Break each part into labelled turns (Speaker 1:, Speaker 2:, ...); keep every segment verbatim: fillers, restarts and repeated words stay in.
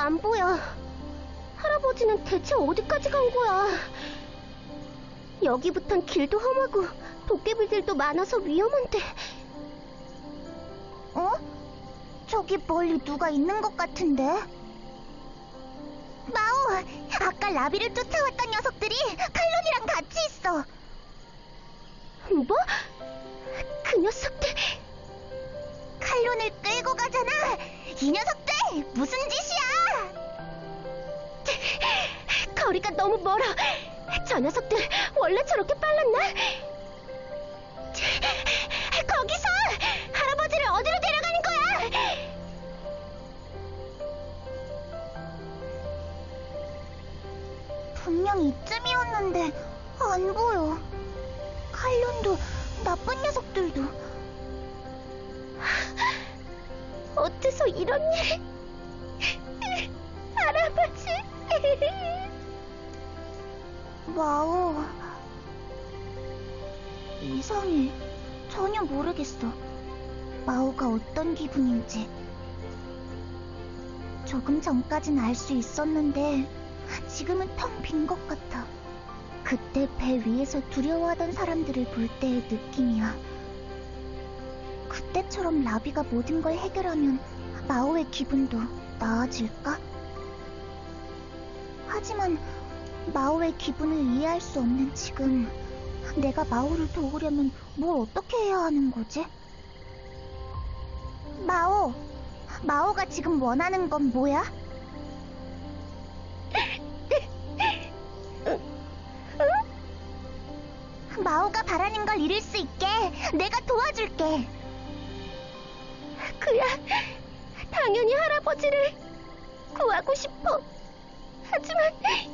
Speaker 1: 안 보여. 할아버지는 대체 어디까지 간 거야? 여기부턴 길도 험하고 도깨비들도 많아서 위험한데.
Speaker 2: 어? 저기 멀리 누가 있는 것 같은데? 마오! 아까 라비를 쫓아왔던 녀석들이 칼론이랑 같이 있어.
Speaker 1: 뭐? 그 녀석들...
Speaker 2: 칼론을 끌고 가잖아! 이 녀석들! 무슨 짓이야!
Speaker 1: 거리가 너무 멀어. 저 녀석들 원래 저렇게 빨랐나? 거기서! 할아버지를 어디로 데려가는 거야?
Speaker 2: 분명 이쯤이었는데 안 보여. 칼론도 나쁜 녀석들도.
Speaker 1: 어째서 이런 일... 할아버지...
Speaker 2: 마오... 이상해. 전혀 모르겠어. 마오가 어떤 기분인지. 조금 전까진 알 수 있었는데 지금은 텅 빈 것 같아. 그때 배 위에서 두려워하던 사람들을 볼 때의 느낌이야. 그때처럼 라비가 모든 걸 해결하면 마오의 기분도 나아질까? 하지만 마오의 기분을 이해할 수 없는 지금 내가 마오를 도우려면 뭘 어떻게 해야 하는 거지? 마오! 마오가 지금 원하는 건 뭐야? 마오가 바라는 걸 이룰 수 있게 내가 도와줄게.
Speaker 1: 그야 당연히 할아버지를 구하고 싶어. 하지만...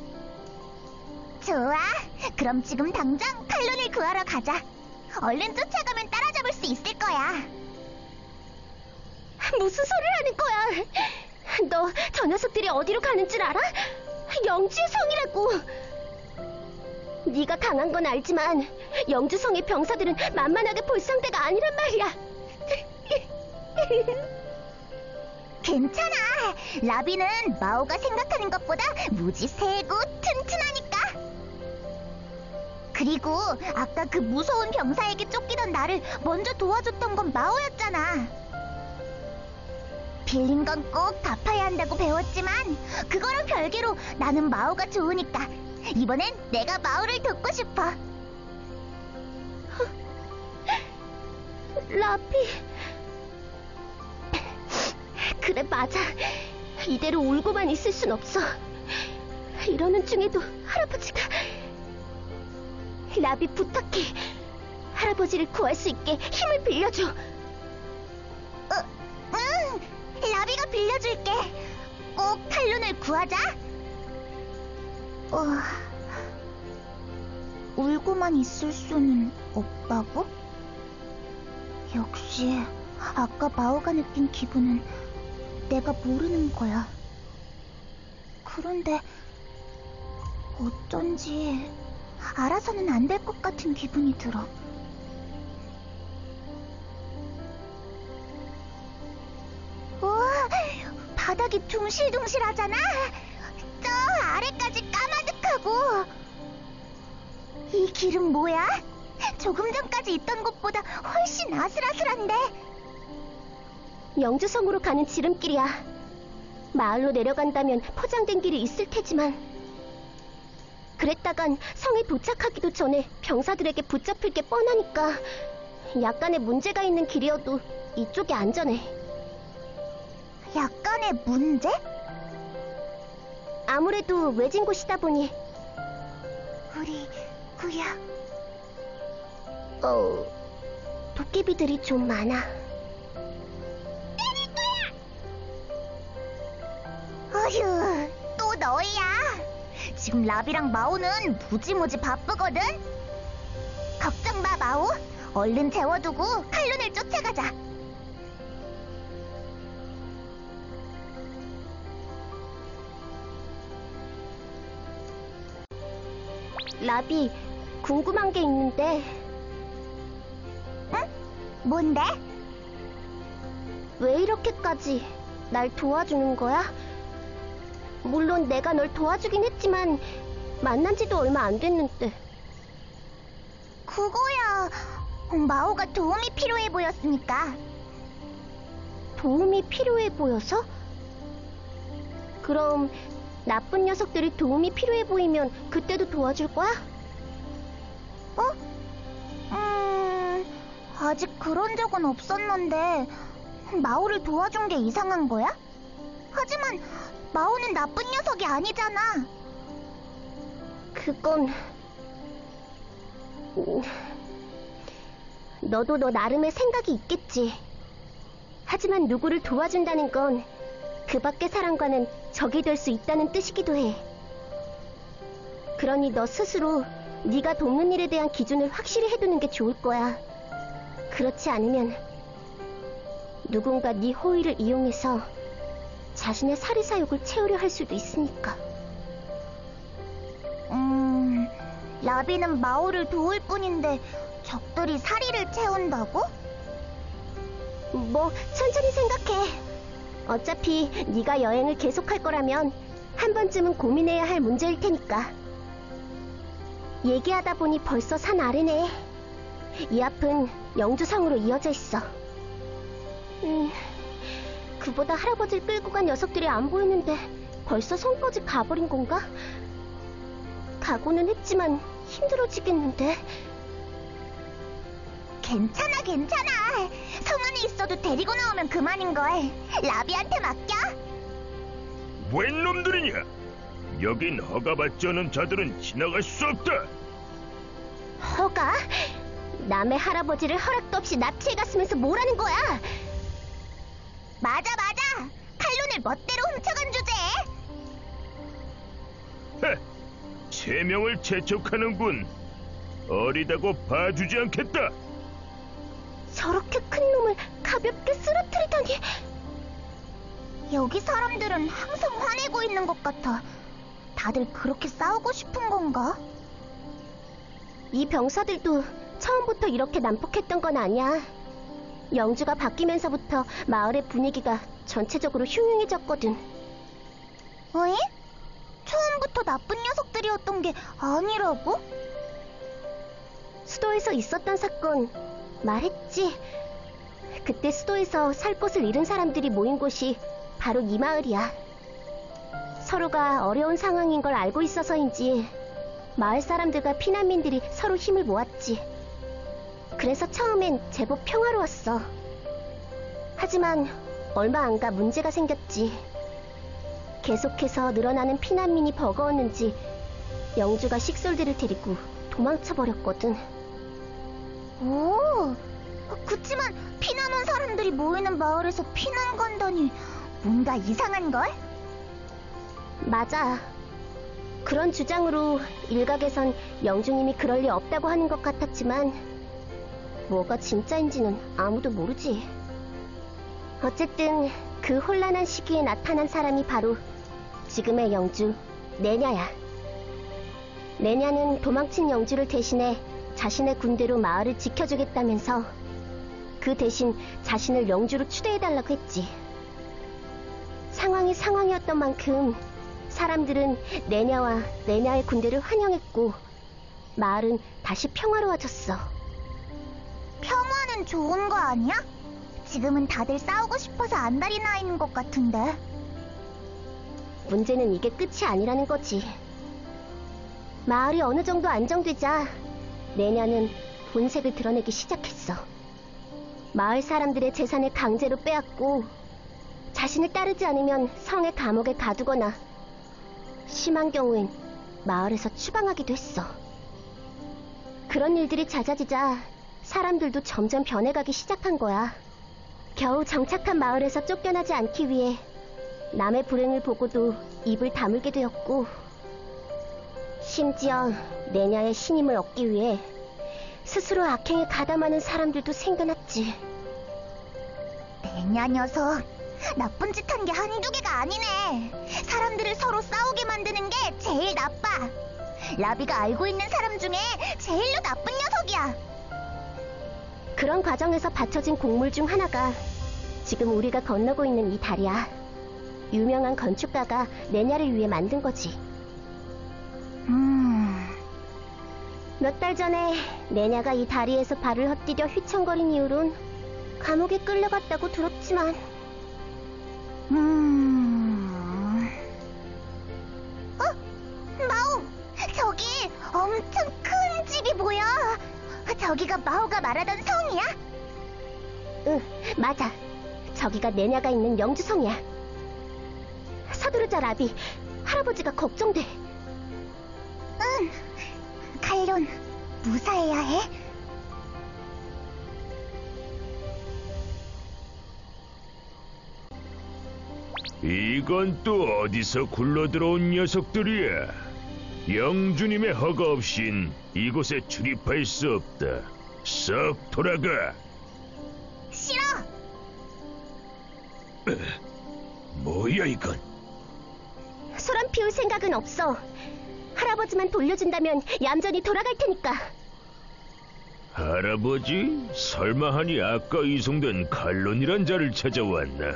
Speaker 2: 좋아. 그럼 지금 당장 칼론을 구하러 가자. 얼른 쫓아가면 따라잡을 수 있을 거야.
Speaker 1: 무슨 소리를 하는 거야? 너 저 녀석들이 어디로 가는 줄 알아? 영주의 성이라고. 네가 강한 건 알지만 영주성의 병사들은 만만하게 볼 상대가 아니란 말이야.
Speaker 2: 괜찮아. 라비는 마오가 생각하는 것보다 무지 세고 튼튼하니까. 그리고 아까 그 무서운 병사에게 쫓기던 나를 먼저 도와줬던 건 마오였잖아. 빌린 건 꼭 갚아야 한다고 배웠지만 그거랑 별개로 나는 마오가 좋으니까 이번엔 내가 마오를 돕고 싶어.
Speaker 1: 라비... 그래, 맞아. 이대로 울고만 있을 순 없어. 이러는 중에도 할아버지가... 라비, 부탁해. 할아버지를 구할 수 있게 힘을 빌려줘.
Speaker 2: 어, 응! 라비가 빌려줄게. 꼭 칼론을 구하자. 어... 울고만 있을 수는 없다고? 역시 아까 마오가 느낀 기분은 내가 모르는 거야. 그런데 어쩐지 알아서는 안 될 것 같은 기분이 들어. 우와, 바닥이 둥실둥실하잖아. 저 아래까지 까마득하고. 이 길은 뭐야? 조금 전까지 있던 곳보다 훨씬 아슬아슬한데.
Speaker 1: 영주성으로 가는 지름길이야. 마을로 내려간다면 포장된 길이 있을 테지만 그랬다간 성에 도착하기도 전에 병사들에게 붙잡힐 게 뻔하니까 약간의 문제가 있는 길이어도 이쪽이 안전해.
Speaker 2: 약간의 문제?
Speaker 1: 아무래도 외진 곳이다 보니.
Speaker 2: 우리 구야.
Speaker 1: 어... 도깨비들이 좀 많아.
Speaker 2: 어휴, 또 너희야. 지금 라비랑 마오는 무지무지 바쁘거든? 걱정 마, 마오. 얼른 재워두고 칼론을 쫓아가자.
Speaker 1: 라비, 궁금한 게 있는데.
Speaker 2: 응? 뭔데?
Speaker 1: 왜 이렇게까지 날 도와주는 거야? 물론 내가 널 도와주긴 했지만 만난 지도 얼마 안 됐는데.
Speaker 2: 그거야, 마오가 도움이 필요해 보였으니까.
Speaker 1: 도움이 필요해 보여서? 그럼 나쁜 녀석들이 도움이 필요해 보이면 그때도 도와줄 거야?
Speaker 2: 어? 음... 아직 그런 적은 없었는데 마오를 도와준 게 이상한 거야? 하지만 마오는 나쁜 녀석이 아니잖아.
Speaker 1: 그건... 음, 너도 너 나름의 생각이 있겠지. 하지만 누구를 도와준다는 건 그 밖의 사람과는 적이 될 수 있다는 뜻이기도 해. 그러니 너 스스로 네가 돕는 일에 대한 기준을 확실히 해두는 게 좋을 거야. 그렇지 않으면 누군가 네 호의를 이용해서 자신의 사리사욕을 채우려 할 수도 있으니까.
Speaker 2: 음... 라비는 마오를 도울 뿐인데 적들이 사리를 채운다고?
Speaker 1: 뭐 천천히 생각해. 어차피 네가 여행을 계속할 거라면 한 번쯤은 고민해야 할 문제일 테니까. 얘기하다 보니 벌써 산 아래네. 이 앞은 영주성으로 이어져 있어. 음, 그보다 할아버지를 끌고 간 녀석들이 안 보이는데 벌써 성까지 가버린 건가? 가고는 했지만 힘들어지겠는데.
Speaker 2: 괜찮아, 괜찮아. 성 안에 있어도 데리고 나오면 그만인걸. 라비한테 맡겨.
Speaker 3: 웬 놈들이냐? 여긴 허가받지 않은 자들은 지나갈 수 없다.
Speaker 1: 허가? 남의 할아버지를 허락도 없이 납치해갔으면서 뭐라는 거야?
Speaker 2: 맞아, 맞아. 칼론을 멋대로 훔쳐간 주제.
Speaker 3: 헤, 세 명을 재촉하는군. 어리다고 봐주지 않겠다.
Speaker 1: 저렇게 큰 놈을 가볍게 쓰러뜨리다니.
Speaker 2: 여기 사람들은 항상 화내고 있는 것 같아. 다들 그렇게 싸우고 싶은 건가?
Speaker 1: 이 병사들도 처음부터 이렇게 난폭했던 건 아니야. 영주가 바뀌면서부터 마을의 분위기가 전체적으로 흉흉해졌거든.
Speaker 2: 에? 처음부터 나쁜 녀석들이었던 게 아니라고?
Speaker 1: 수도에서 있었던 사건 말했지. 그때 수도에서 살 곳을 잃은 사람들이 모인 곳이 바로 이 마을이야. 서로가 어려운 상황인 걸 알고 있어서인지 마을 사람들과 피난민들이 서로 힘을 모았지. 그래서 처음엔 제법 평화로웠어. 하지만 얼마 안 가 문제가 생겼지. 계속해서 늘어나는 피난민이 버거웠는지 영주가 식솔들을 데리고 도망쳐버렸거든.
Speaker 2: 오, 그치만 피난 온 사람들이 모이는 마을에서 피난 간다니 뭔가 이상한걸?
Speaker 1: 맞아. 그런 주장으로 일각에선 영주님이 그럴 리 없다고 하는 것 같았지만 뭐가 진짜인지는 아무도 모르지. 어쨌든 그 혼란한 시기에 나타난 사람이 바로 지금의 영주 내냐야. 내냐는 도망친 영주를 대신해 자신의 군대로 마을을 지켜주겠다면서 그 대신 자신을 영주로 추대해달라고 했지. 상황이 상황이었던 만큼 사람들은 내냐와 내냐의 군대를 환영했고 마을은 다시 평화로워졌어.
Speaker 2: 평화는 좋은 거 아니야? 지금은 다들 싸우고 싶어서 안달이 나 있는 것 같은데.
Speaker 1: 문제는 이게 끝이 아니라는 거지. 마을이 어느 정도 안정되자 내냐는 본색을 드러내기 시작했어. 마을 사람들의 재산을 강제로 빼앗고 자신을 따르지 않으면 성의 감옥에 가두거나 심한 경우엔 마을에서 추방하기도 했어. 그런 일들이 잦아지자 사람들도 점점 변해가기 시작한 거야. 겨우 정착한 마을에서 쫓겨나지 않기 위해 남의 불행을 보고도 입을 다물게 되었고, 심지어 내냐의 신임을 얻기 위해 스스로 악행에 가담하는 사람들도 생겨났지.
Speaker 2: 내냐 녀석, 나쁜 짓 한 게 한두 개가 아니네. 사람들을 서로 싸우게 만드는 게 제일 나빠. 라비가 알고 있는 사람 중에 제일로 나쁜 녀석이야.
Speaker 1: 그런 과정에서 받쳐진 곡물 중 하나가 지금 우리가 건너고 있는 이 다리야. 유명한 건축가가 내냐를 위해 만든 거지.
Speaker 2: 음...
Speaker 1: 몇 달 전에 내냐가 이 다리에서 발을 헛디뎌 휘청거린 이후론 감옥에 끌려갔다고 들었지만.
Speaker 2: 음... 어? 마오! 저기 엄청 큰 집이 보여. 저기가 마오가 말하던 성이야?
Speaker 1: 응, 맞아. 저기가 내냐가 있는 영주성이야. 서두르자, 라비. 할아버지가 걱정돼.
Speaker 2: 응. 칼론, 무사해야 해.
Speaker 3: 이건 또 어디서 굴러들어온 녀석들이야? 영주님의 허가 없인 이곳에 출입할 수 없다. 썩 돌아가.
Speaker 2: 싫어.
Speaker 3: 뭐야 이건?
Speaker 1: 소란 피울 생각은 없어. 할아버지만 돌려준다면 얌전히 돌아갈 테니까.
Speaker 3: 할아버지? 설마 하니 아까 이송된 칼론이란 자를 찾아왔나?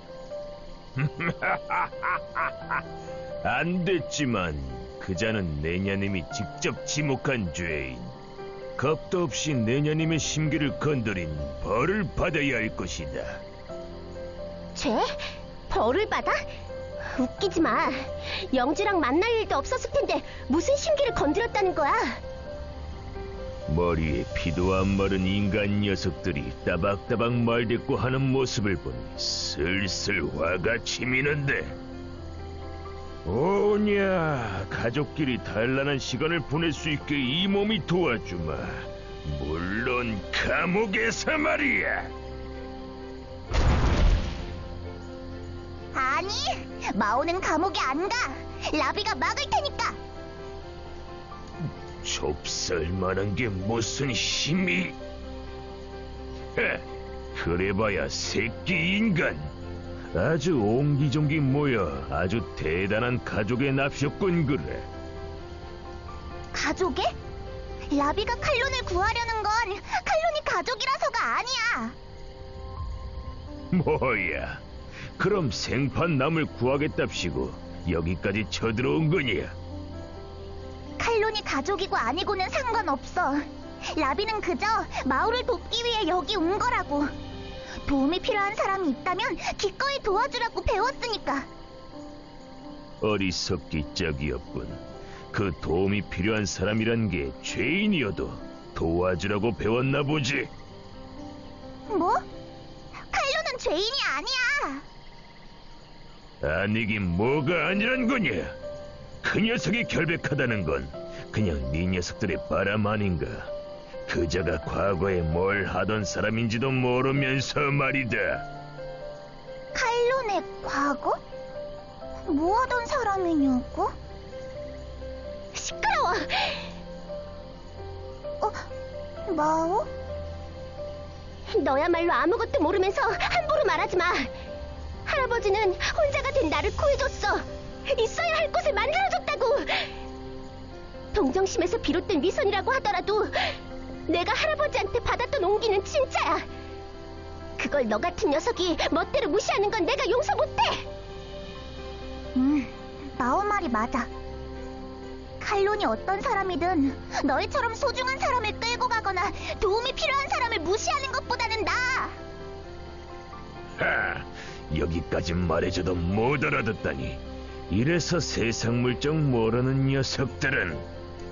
Speaker 3: 안 됐지만 그 자는 내냐님이 직접 지목한 죄인. 겁도 없이 내냐님의 심기를 건드린 벌을 받아야 할 것이다.
Speaker 1: 죄? 벌을 받아? 웃기지 마. 영주랑 만날 일도 없었을 텐데 무슨 심기를 건드렸다는 거야?
Speaker 3: 머리에 피도 안 마른 인간 녀석들이 따박따박 말대꾸 하는 모습을 보니 슬슬 화가 치미는데. 오냐, 가족끼리 단란한 시간을 보낼 수 있게 이 몸이 도와주마. 물론 감옥에서 말이야.
Speaker 2: 아니, 마오는 감옥에 안 가. 라비가 막을 테니까.
Speaker 3: 좁쌀만한 게 무슨 힘이? 헤, 그래봐야 새끼 인간. 아주 옹기종기 모여 아주 대단한 가족의 납셨군 그래.
Speaker 2: 가족에? 라비가 칼론을 구하려는 건 칼론이 가족이라서가 아니야.
Speaker 3: 뭐야? 그럼 생판 남을 구하겠답시고 여기까지 쳐들어온 거냐?
Speaker 2: 칼론이 가족이고 아니고는 상관없어. 라비는 그저 마오를 돕기 위해 여기 온 거라고. 도움이 필요한 사람이 있다면 기꺼이 도와주라고 배웠으니까.
Speaker 3: 어리석기 짝이었군. 그 도움이 필요한 사람이란 게 죄인이어도 도와주라고 배웠나 보지.
Speaker 2: 뭐? 칼론은 죄인이 아니야.
Speaker 3: 아니긴 뭐가 아니란 거냐? 그 녀석이 결백하다는 건 그냥 네 녀석들의 바람 아닌가? 그자가 과거에 뭘 하던 사람인지도 모르면서 말이다.
Speaker 2: 칼론의 과거? 뭐 하던 사람이냐고?
Speaker 1: 시끄러워.
Speaker 2: 어? 마오?
Speaker 1: 너야말로 아무것도 모르면서 함부로 말하지 마. 할아버지는 혼자가 된 나를 구해줬어. 있어야 할 곳을 만들어줬다고. 동정심에서 비롯된 위선이라고 하더라도 내가 할아버지한테 받았던 온기는 진짜야. 그걸 너 같은 녀석이 멋대로 무시하는 건 내가 용서 못해.
Speaker 2: 음, 마오 말이 맞아. 칼론이 어떤 사람이든 너희처럼 소중한 사람을 끌고 가거나 도움이 필요한 사람을 무시하는 것보다는 나아.
Speaker 3: 하, 여기까지 말해줘도 못 알아듣다니. 이래서 세상 물정 모르는 녀석들은.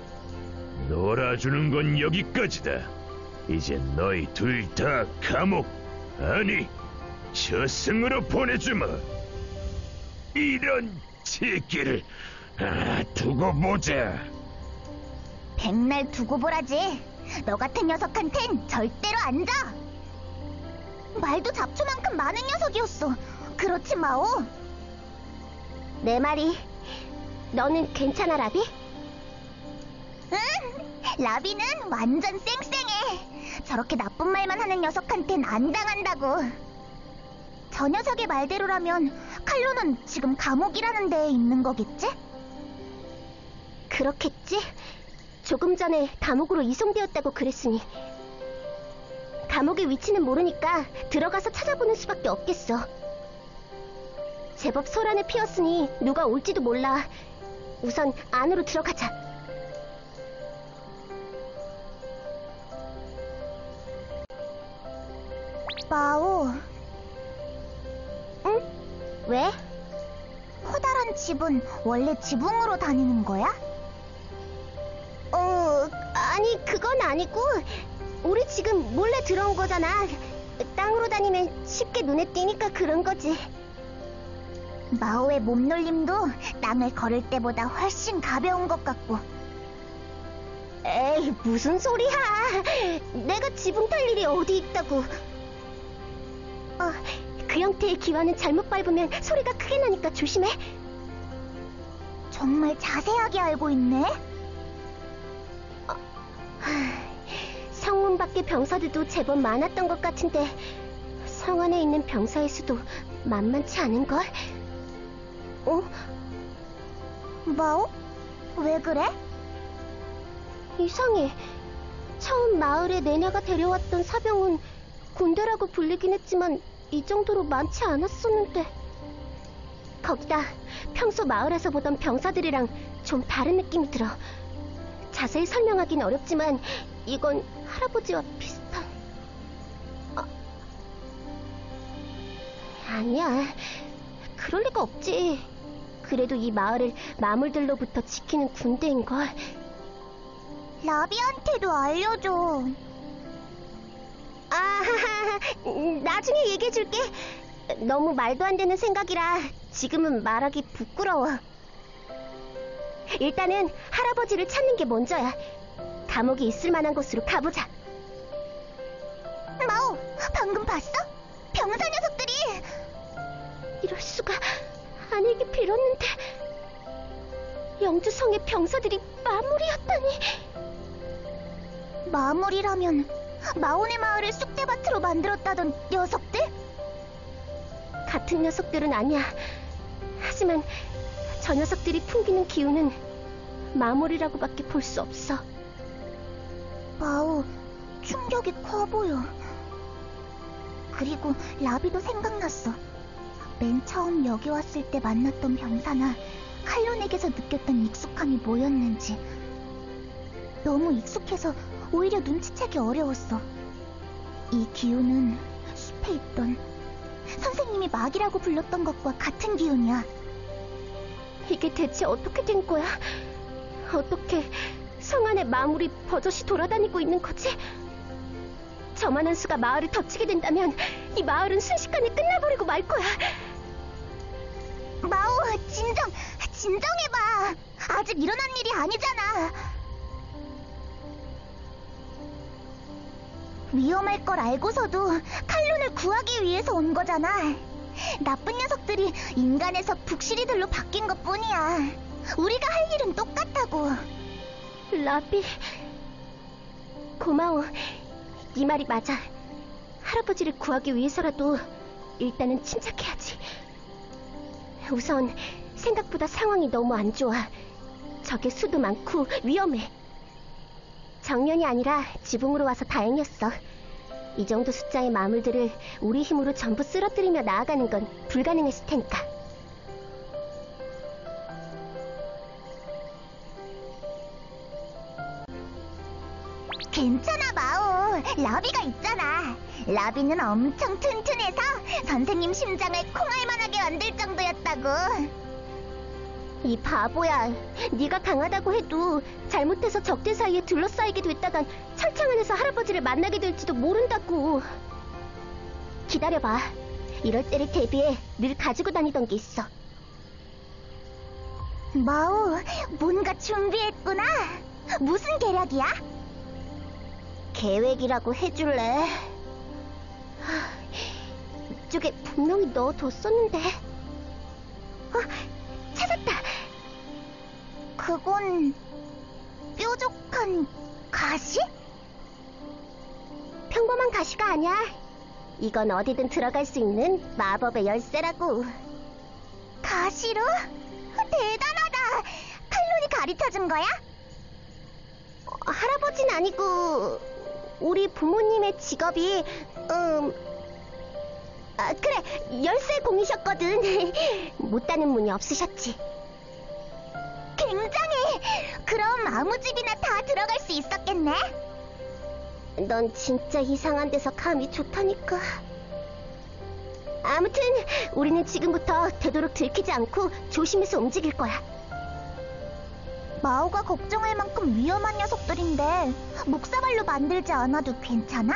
Speaker 3: 놀아주는 건 여기까지다. 이제 너희 둘 다 감옥, 아니 저승으로 보내주마. 이런 새끼를. 아, 두고 보자.
Speaker 2: 백날 두고 보라지. 너 같은 녀석한텐 절대로 안 져. 말도 잡초만큼 많은 녀석이었어. 그렇지 마오?
Speaker 1: 내 말이. 너는 괜찮아, 라비?
Speaker 2: 응, 라비는 완전 쌩쌩해. 저렇게 나쁜 말만 하는 녀석한텐 안 당한다고. 저 녀석의 말대로라면 칼로는 지금 감옥이라는 데에 있는 거겠지?
Speaker 1: 그렇겠지? 조금 전에 감옥으로 이송되었다고 그랬으니. 감옥의 위치는 모르니까 들어가서 찾아보는 수밖에 없겠어. 제법 소란을 피웠으니 누가 올지도 몰라. 우선 안으로 들어가자.
Speaker 2: 마오,
Speaker 1: 응? 왜?
Speaker 2: 커다란 집은 원래 지붕으로 다니는 거야?
Speaker 1: 어, 아니 그건 아니고 우리 지금 몰래 들어온 거잖아. 땅으로 다니면 쉽게 눈에 띄니까 그런 거지.
Speaker 2: 마오의 몸놀림도 땅을 걸을 때보다 훨씬 가벼운 것 같고.
Speaker 1: 에이, 무슨 소리야. 내가 지붕 탈 일이 어디 있다고. 어, 그 형태의 기와는 잘못 밟으면 소리가 크게 나니까 조심해.
Speaker 2: 정말 자세하게 알고 있네.
Speaker 1: 성문 밖의 병사들도 제법 많았던 것 같은데 성 안에 있는 병사의 수도 만만치 않은걸? 어?
Speaker 2: 마오? 왜 그래?
Speaker 1: 이상해. 처음 마을에 내냐가 데려왔던 사병은 군대라고 불리긴 했지만 이 정도로 많지 않았었는데. 거기다 평소 마을에서 보던 병사들이랑 좀 다른 느낌이 들어. 자세히 설명하긴 어렵지만 이건 할아버지와 비슷한... 어... 아니야, 그럴 리가 없지. 그래도 이 마을을 마물들로부터 지키는 군대인걸.
Speaker 2: 라비한테도 알려줘.
Speaker 1: 아, 나중에 얘기해줄게. 너무 말도 안 되는 생각이라 지금은 말하기 부끄러워. 일단은 할아버지를 찾는 게 먼저야. 감옥이 있을 만한 곳으로 가보자.
Speaker 2: 마오, 방금 봤어? 병사 녀석들이!
Speaker 1: 이럴 수가. 아니기 빌었는데. 영주성의 병사들이 마물이었다니.
Speaker 2: 마물이라면 마오네 마을을 쑥대밭으로 만들었다던 녀석들?
Speaker 1: 같은 녀석들은 아니야. 하지만 저 녀석들이 풍기는 기운은 마물이라고밖에 볼 수 없어.
Speaker 2: 마오, 충격이 커 보여. 그리고 라비도 생각났어. 맨 처음 여기 왔을 때 만났던 병사나 칼론에게서 느꼈던 익숙함이 뭐였는지. 너무 익숙해서 오히려 눈치채기 어려웠어. 이 기운은 숲에 있던 선생님이 막이라고 불렀던 것과 같은 기운이야.
Speaker 1: 이게 대체 어떻게 된 거야? 어떻게 성 안에 마물이 버젓이 돌아다니고 있는 거지? 저만한 수가 마을을 덮치게 된다면 이 마을은 순식간에 끝나버리고 말 거야.
Speaker 2: 마오, 진정, 진정해봐. 아직 일어난 일이 아니잖아. 위험할 걸 알고서도 칼론을 구하기 위해서 온 거잖아. 나쁜 녀석들이 인간에서 북시리들로 바뀐 것 뿐이야. 우리가 할 일은 똑같다고.
Speaker 1: 라비, 고마워. 네 말이 맞아. 할아버지를 구하기 위해서라도 일단은 침착해야지. 우선 생각보다 상황이 너무 안 좋아. 적의 수도 많고 위험해. 정면이 아니라 지붕으로 와서 다행이었어. 이 정도 숫자의 마물들을 우리 힘으로 전부 쓰러뜨리며 나아가는 건 불가능했을 테니까.
Speaker 2: 괜찮아, 마오. 라비가 있잖아. 라비는 엄청 튼튼해서 선생님 심장을 콩알만하게 만들 정도였다고.
Speaker 1: 이 바보야. 네가 강하다고 해도 잘못해서 적들 사이에 둘러싸이게 됐다간 철창 안에서 할아버지를 만나게 될지도 모른다고. 기다려봐. 이럴 때를 대비해 늘 가지고 다니던 게 있어.
Speaker 2: 마오, 뭔가 준비했구나. 무슨 계략이야?
Speaker 1: 계획이라고 해줄래? 하, 이쪽에 분명히 넣어뒀었는데. 어, 찾았다.
Speaker 2: 그건 뾰족한 가시?
Speaker 1: 평범한 가시가 아니야. 이건 어디든 들어갈 수 있는 마법의 열쇠라고.
Speaker 2: 가시로? 대단하다. 칼론이 가르쳐준 거야?
Speaker 1: 어, 할아버지는 아니고 우리 부모님의 직업이 음... 아, 그래, 열쇠 공이셨거든. 못 닫는 문이 없으셨지.
Speaker 2: 굉장해! 그럼 아무 집이나 다 들어갈 수 있었겠네?
Speaker 1: 넌 진짜 이상한 데서 감이 좋다니까. 아무튼 우리는 지금부터 되도록 들키지 않고 조심해서 움직일 거야.
Speaker 2: 마오가 걱정할 만큼 위험한 녀석들인데 묵사발로 만들지 않아도 괜찮아?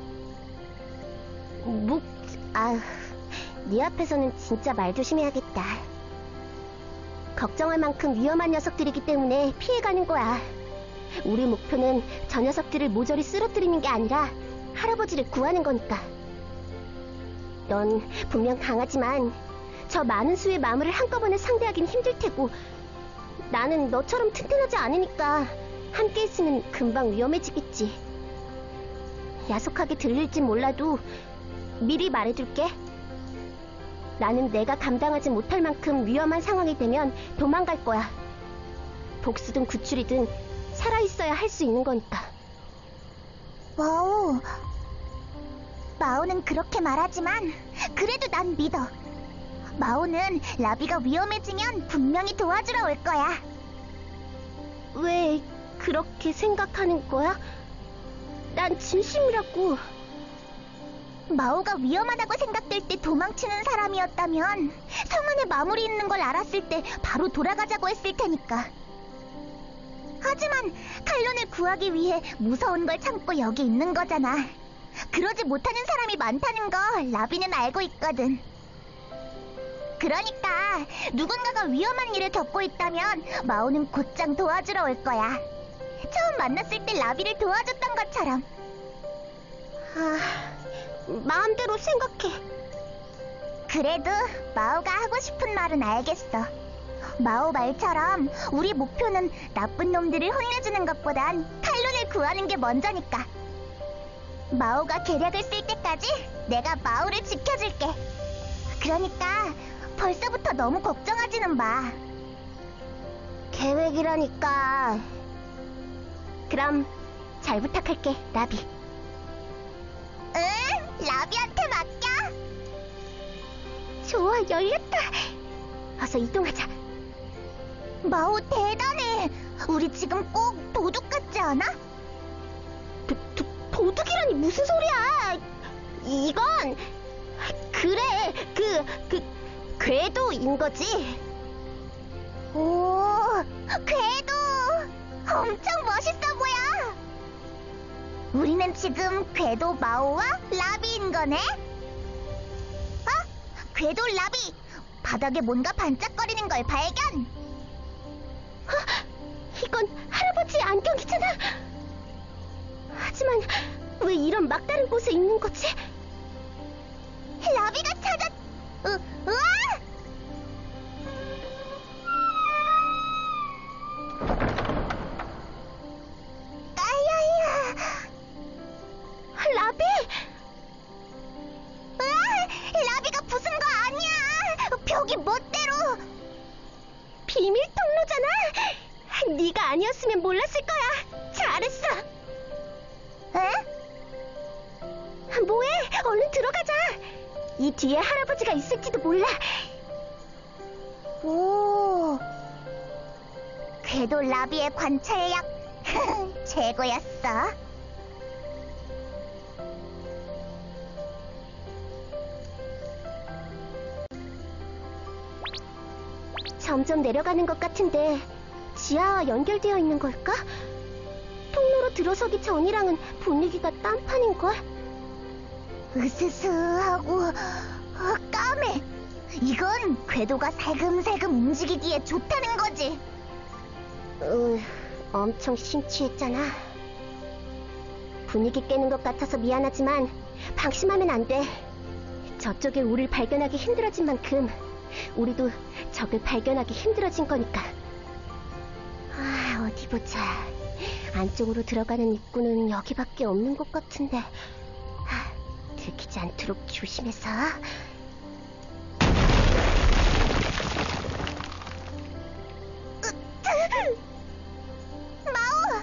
Speaker 1: 묵... 아휴, 네 앞에서는 진짜 말 조심해야겠다. 걱정할 만큼 위험한 녀석들이기 때문에 피해가는 거야. 우리 목표는 저 녀석들을 모조리 쓰러뜨리는 게 아니라 할아버지를 구하는 거니까. 넌 분명 강하지만 저 많은 수의 마물을 한꺼번에 상대하긴 힘들 테고, 나는 너처럼 튼튼하지 않으니까 함께 있으면 금방 위험해지겠지. 야속하게 들릴지 몰라도 미리 말해둘게. 나는 내가 감당하지 못할 만큼 위험한 상황이 되면 도망갈 거야. 복수든 구출이든 살아있어야 할 수 있는 거니까.
Speaker 2: 마오. 마오는 그렇게 말하지만 그래도 난 믿어. 마오는 라비가 위험해지면 분명히 도와주러 올 거야.
Speaker 1: 왜 그렇게 생각하는 거야? 난 진심이라고.
Speaker 2: 마오가 위험하다고 생각될 때 도망치는 사람이었다면 성 안에 마물이 있는 걸 알았을 때 바로 돌아가자고 했을 테니까. 하지만 칼론을 구하기 위해 무서운 걸 참고 여기 있는 거잖아. 그러지 못하는 사람이 많다는 거 라비는 알고 있거든. 그러니까 누군가가 위험한 일을 겪고 있다면 마오는 곧장 도와주러 올 거야. 처음 만났을 때 라비를 도와줬던 것처럼.
Speaker 1: 아, 마음대로 생각해.
Speaker 2: 그래도 마오가 하고 싶은 말은 알겠어. 마오 말처럼 우리 목표는 나쁜 놈들을 혼내주는 것보단 칼론을 구하는 게 먼저니까. 마오가 계략을 쓸 때까지 내가 마오를 지켜줄게. 그러니까 벌써부터 너무 걱정하지는 마.
Speaker 1: 계획이라니까. 그럼 잘 부탁할게, 라비.
Speaker 2: 응, 라비한테 맡겨.
Speaker 1: 좋아, 열렸다. 어서 이동하자.
Speaker 2: 마오 대단해. 우리 지금 꼭 도둑 같지 않아?
Speaker 1: 도, 도, 도둑이라니 무슨 소리야. 이건 그래, 그, 그 궤도인 거지.
Speaker 2: 오, 궤도! 엄청 멋있어 보여! 우리는 지금 궤도 마오와 라비인 거네? 어? 궤도 라비! 바닥에 뭔가 반짝거리는 걸 발견!
Speaker 1: 어? 이건 할아버지 안경이잖아. 하지만 왜 이런 막다른 곳에 있는 거지?
Speaker 2: 라비가 찾았... 으, 으아! 아야야!
Speaker 1: 라비!
Speaker 2: 으아! 라비가 부순 거 아니야! 벽이 멋대로!
Speaker 1: 비밀 통로잖아. 네가 아니었으면 몰랐을 거야. 잘했어.
Speaker 2: 에?
Speaker 1: 뭐해? 얼른 들어가자. 이 뒤에 할아버지가 있을지도 몰라.
Speaker 2: 오, 궤도 라비의 관찰력 최고였어.
Speaker 1: 점점 내려가는 것 같은데 지하와 연결되어 있는 걸까? 통로로 들어서기 전이랑은 분위기가 딴판인걸?
Speaker 2: 으스스하고 어, 까매. 이건 궤도가 살금살금 움직이기에 좋다는 거지.
Speaker 1: 으, 엄청 심취했잖아. 분위기 깨는 것 같아서 미안하지만 방심하면 안 돼. 저쪽에 우릴 발견하기 힘들어진 만큼 우리도 적을 발견하기 힘들어진 거니까. 아, 어디 보자. 안쪽으로 들어가는 입구는 여기밖에 없는 것 같은데. 아, 들키지 않도록 조심해서.
Speaker 2: 마오!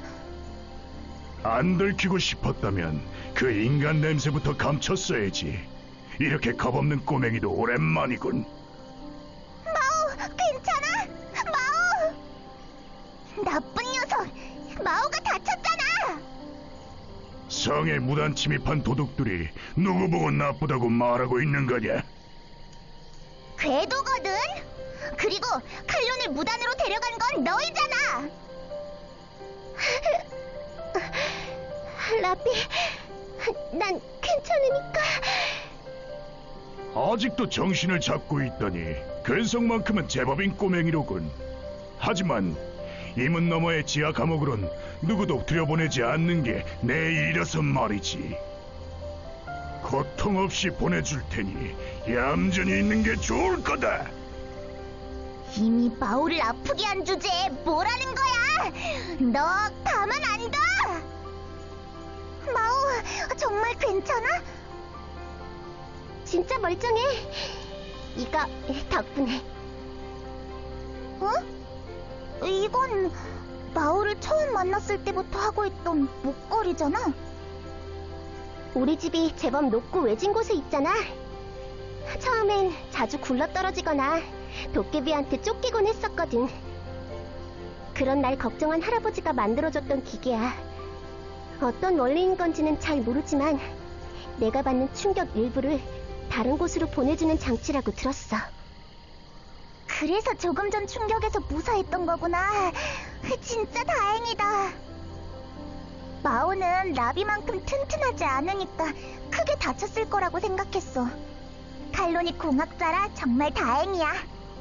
Speaker 4: 안 들키고 싶었다면 그 인간 냄새부터 감췄어야지. 이렇게 겁없는 꼬맹이도 오랜만이군.
Speaker 2: 마오, 괜찮아? 마오! 나쁜 녀석! 마오가 다쳤잖아!
Speaker 4: 성에 무단 침입한 도둑들이 누구 보고 나쁘다고 말하고 있는 거냐?
Speaker 2: 궤도거든? 그리고 칼론을 무단으로 데려간 건 너희잖아!
Speaker 1: 라비, 난 괜찮으니까.
Speaker 4: 아직도 정신을 잡고 있다니 근성만큼은 제법인 꼬맹이로군. 하지만 임은 너머의 지하 감옥으론 누구도 들여보내지 않는 게 내 일이라서 말이지. 고통 없이 보내줄 테니 얌전히 있는 게 좋을 거다.
Speaker 2: 이미 마오를 아프게 한 주제에 뭐라는 거야? 너 가만 안 둬! 마오, 정말 괜찮아?
Speaker 1: 진짜 멀쩡해. 이거 덕분에.
Speaker 2: 어? 이건 마오를 처음 만났을 때부터 하고 있던 목걸이잖아?
Speaker 1: 우리 집이 제법 높고 외진 곳에 있잖아. 처음엔 자주 굴러떨어지거나 도깨비한테 쫓기곤 했었거든. 그런 날 걱정한 할아버지가 만들어줬던 기계야. 어떤 원리인 건지는 잘 모르지만 내가 받는 충격 일부를 다른 곳으로 보내주는 장치라고 들었어.
Speaker 2: 그래서 조금 전 충격에서 무사했던 거구나. 진짜 다행이다. 마오는 라비만큼 튼튼하지 않으니까 크게 다쳤을 거라고 생각했어. 칼론이 공학자라 정말 다행이야.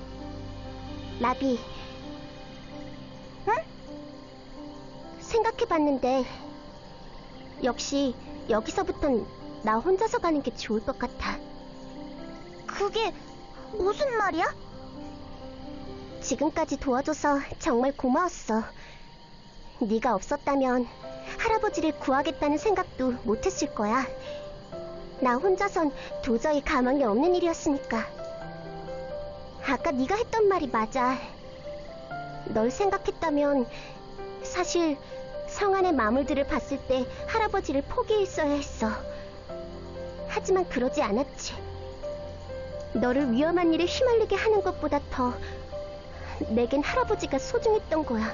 Speaker 1: 라비,
Speaker 2: 응?
Speaker 1: 생각해봤는데 역시 여기서부턴 나 혼자서 가는 게 좋을 것 같아.
Speaker 2: 그게 무슨 말이야?
Speaker 1: 지금까지 도와줘서 정말 고마웠어. 네가 없었다면 할아버지를 구하겠다는 생각도 못했을 거야. 나 혼자선 도저히 가망이 없는 일이었으니까. 아까 네가 했던 말이 맞아. 널 생각했다면 사실 성 안의 마물들을 봤을 때 할아버지를 포기했어야 했어. 하지만 그러지 않았지. 너를 위험한 일에 휘말리게 하는 것보다 더 내겐 할아버지가 소중했던 거야.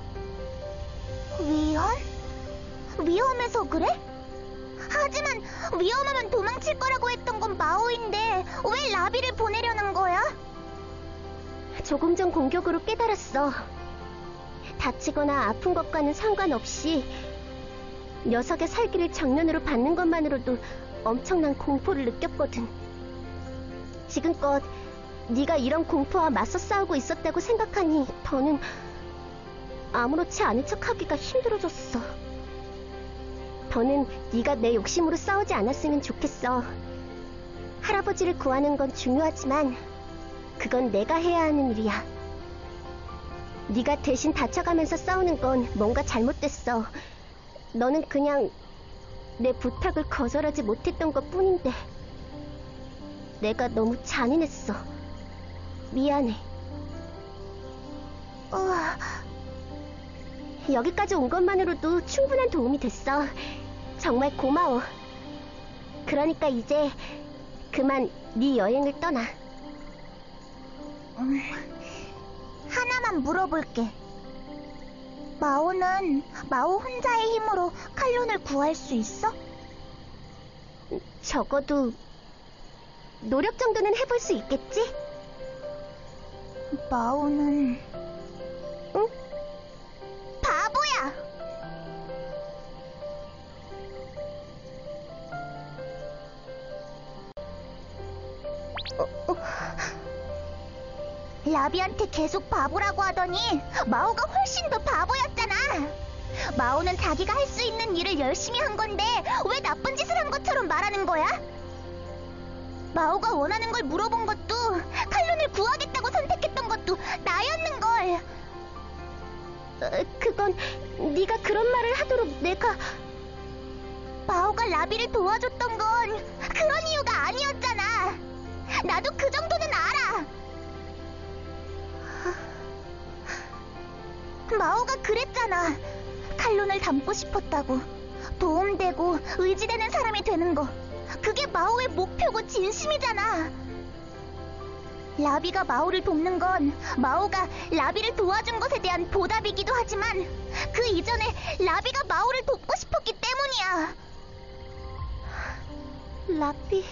Speaker 2: 위험? 위험해서 그래? 하지만 위험하면 도망칠 거라고 했던 건 마오인데 왜 라비를 보내려는 거야?
Speaker 1: 조금 전 공격으로 깨달았어. 다치거나 아픈 것과는 상관없이 녀석의 살기를 정면으로 받는 것만으로도 엄청난 공포를 느꼈거든. 지금껏 네가 이런 공포와 맞서 싸우고 있었다고 생각하니 더는 아무렇지 않은 척하기가 힘들어졌어. 더는 네가 내 욕심으로 싸우지 않았으면 좋겠어. 할아버지를 구하는 건 중요하지만 그건 내가 해야 하는 일이야. 네가 대신 다쳐가면서 싸우는 건 뭔가 잘못됐어. 너는 그냥 내 부탁을 거절하지 못했던 것 뿐인데 내가 너무 잔인했어. 미안해.
Speaker 2: 우와,
Speaker 1: 여기까지 온 것만으로도 충분한 도움이 됐어. 정말 고마워. 그러니까 이제 그만 네 여행을 떠나.
Speaker 2: 음, 하나만 물어볼게. 마오는 마오 혼자의 힘으로 칼론을 구할 수 있어?
Speaker 1: 적어도 노력 정도는 해볼 수 있겠지?
Speaker 2: 마오는...
Speaker 1: 응?
Speaker 2: 바보야! 어, 어. 라비한테 계속 바보라고 하더니 마오가 훨씬 더 바보였잖아. 마오는 자기가 할 수 있는 일을 열심히 한 건데 왜 나쁜 짓을 한 것처럼 말하는 거야? 마오가 원하는 걸 물어본 것도 칼론을 구하겠다고 선택했던 것도 나였는걸.
Speaker 1: 어, 그건 네가 그런 말을 하도록 내가...
Speaker 2: 마오가 라비를 도와줬던 건 그런 이유가 아니었잖아. 나도 그 정도는 알아. 마오가 그랬잖아. 칼론을 닮고 싶었다고. 도움되고 의지되는 사람이 되는 거. 그게 마오의 목표고 진심이잖아. 라비가 마오를 돕는 건 마오가 라비를 도와준 것에 대한 보답이기도 하지만 그 이전에 라비가 마오를 돕고 싶었기 때문이야.
Speaker 1: 라비...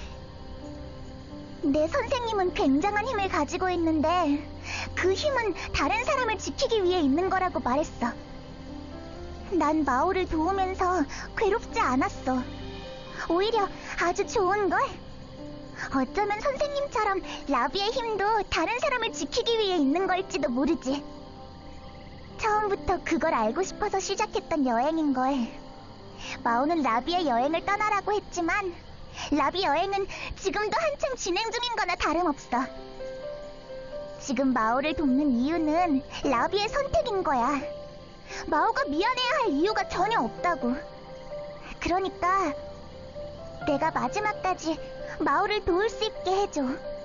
Speaker 2: 내 선생님은 굉장한 힘을 가지고 있는데 그 힘은 다른 사람을 지키기 위해 있는 거라고 말했어. 난 마오를 도우면서 괴롭지 않았어. 오히려 아주 좋은걸? 어쩌면 선생님처럼 라비의 힘도 다른 사람을 지키기 위해 있는 걸지도 모르지. 처음부터 그걸 알고 싶어서 시작했던 여행인걸. 마오는 라비의 여행을 떠나라고 했지만 라비 여행은 지금도 한창 진행 중인 거나 다름없어. 지금 마오를 돕는 이유는 라비의 선택인 거야. 마오가 미안해야 할 이유가 전혀 없다고. 그러니까 내가 마지막까지 마오를 도울 수 있게 해줘.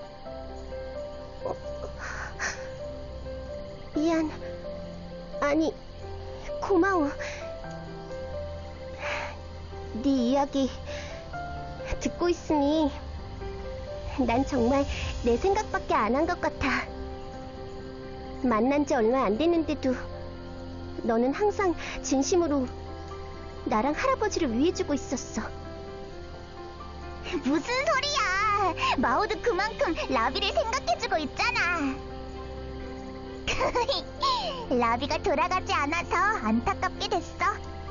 Speaker 1: 미안. 아니, 고마워. 네 이야기 듣고 있으니 난 정말 내 생각밖에 안 한 것 같아. 만난 지 얼마 안 됐는데도 너는 항상 진심으로 나랑 할아버지를 위해주고 있었어.
Speaker 2: 무슨 소리야. 마오도 그만큼 라비를 생각해주고 있잖아. 라비가 돌아가지 않아서 안타깝게 됐어.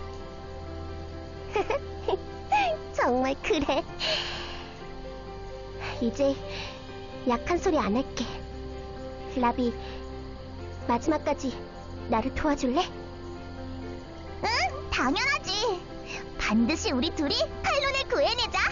Speaker 1: 정말 그래. 이제 약한 소리 안 할게. 라비, 마지막까지 나를 도와줄래?
Speaker 2: 응, 당연하지. 반드시 우리 둘이 칼론을 구해내자.